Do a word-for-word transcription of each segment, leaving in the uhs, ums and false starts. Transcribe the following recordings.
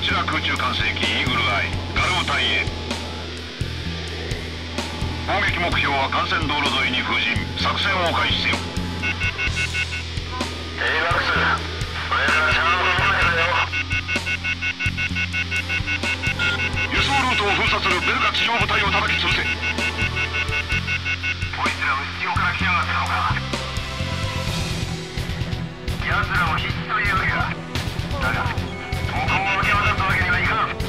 ちら空中管制機イーグルアイガルム隊へ。攻撃目標は幹線道路沿いに封陣。作戦を開始せよ。 エイワックス、これからシャープの前だよ。 輸送ルートを封鎖するベルカ地上部隊を叩き潰せ。 こいつら後ろから来やがったのか。奴らも必死というわけだ。だがここを受け渡すわけにはいかん。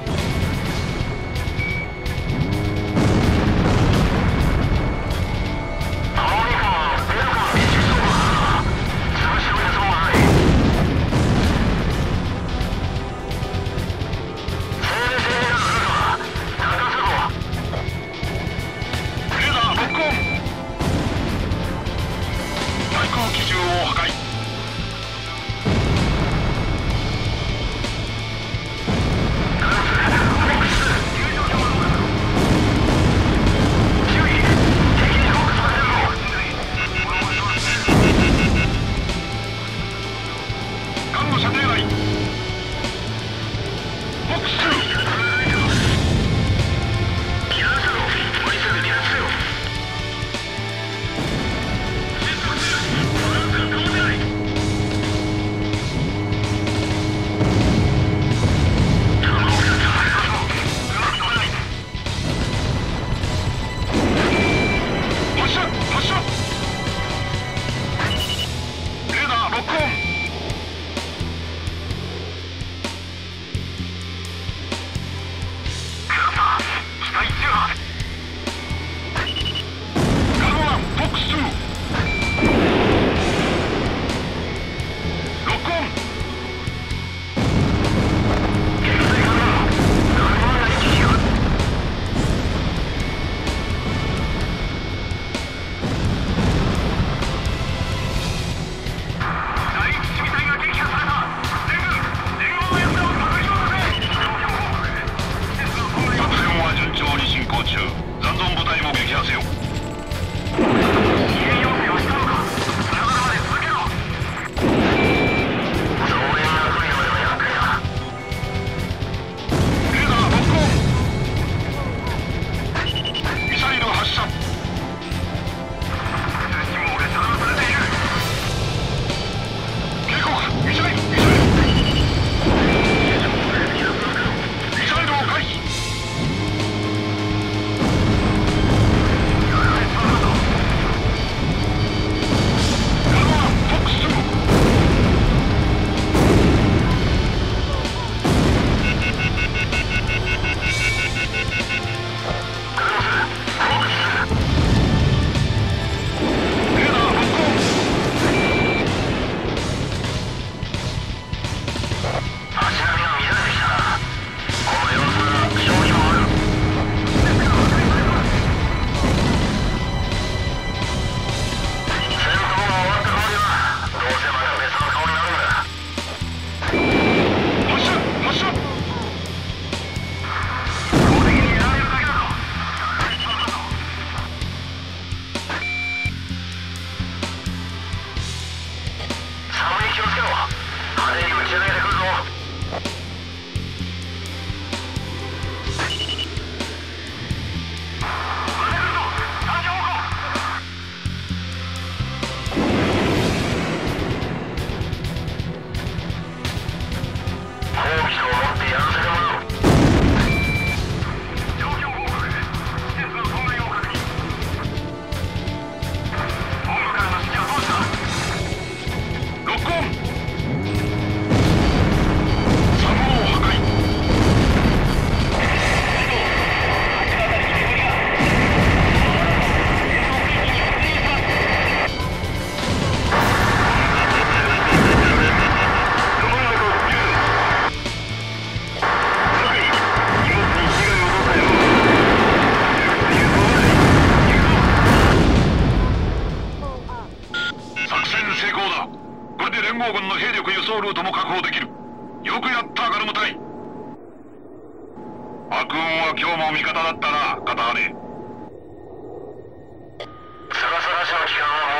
悪運は今日も味方だったな、片羽。 サラサラ社の機関は